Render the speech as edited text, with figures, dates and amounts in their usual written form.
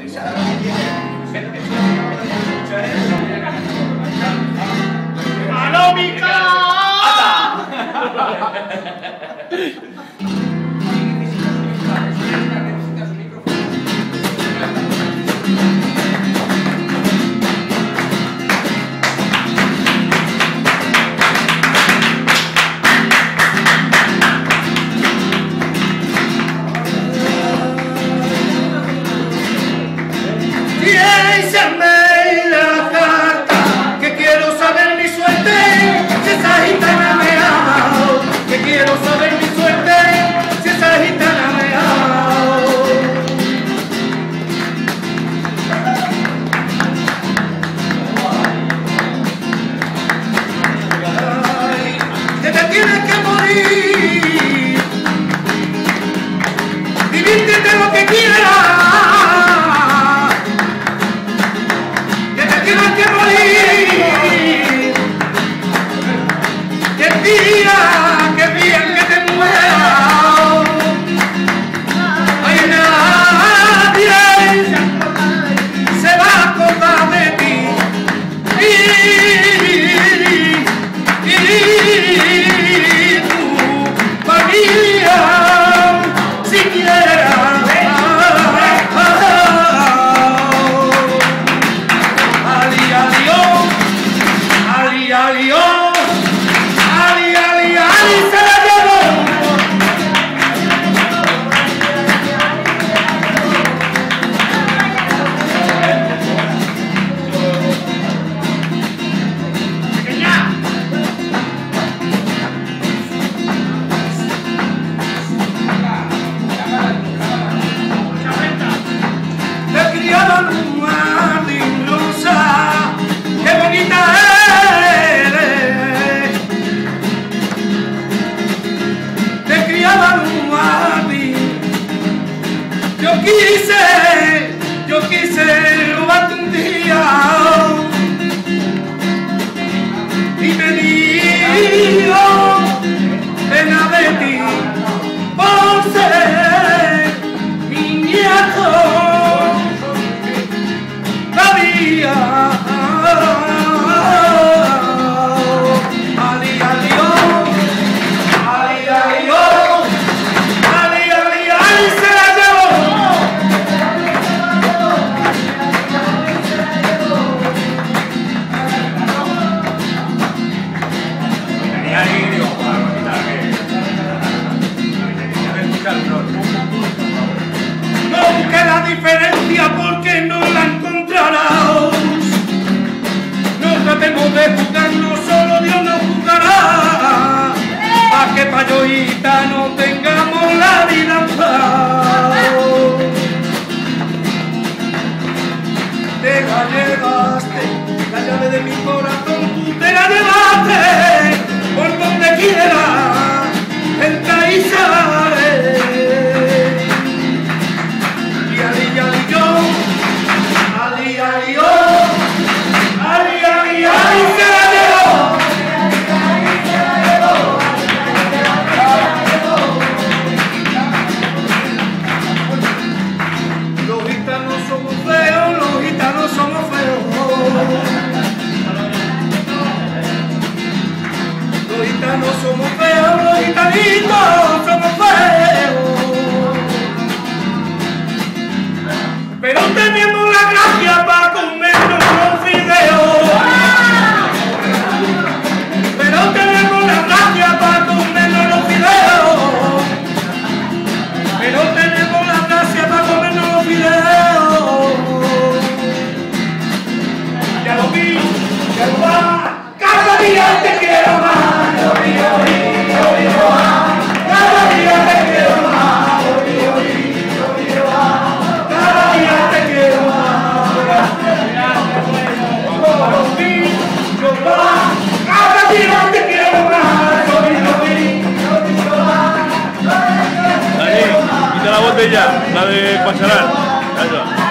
Yo quise robarte un día y me dio pena de ti por ser mi nieto. La vida porque no la encontrarás. No tratemos de juzgarnos, solo Dios nos juzgará. Pa' que payoita no tengamos la vida en paz. Te la llevaste, la llave de mi corazón, tú te la llevaste. Por donde quiera, entra y sale. No somos feos, los gitanitos somos feos, pero tenemos la gracia para comernos los fideos. Pero tenemos la gracia para comernos los fideos. Pero tenemos la gracia para comernos los fideos. Ya lo vi, ya lo va, cada día te quiero más. La botella, la de Pacharal.